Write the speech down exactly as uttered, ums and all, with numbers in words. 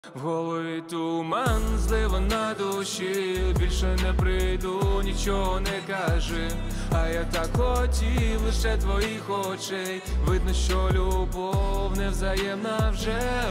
В голові туман, злива на душі, більше не прийду, нічого не кажи. А я так хотів лише твоїх очей. Видно, що любов невзаємна вже.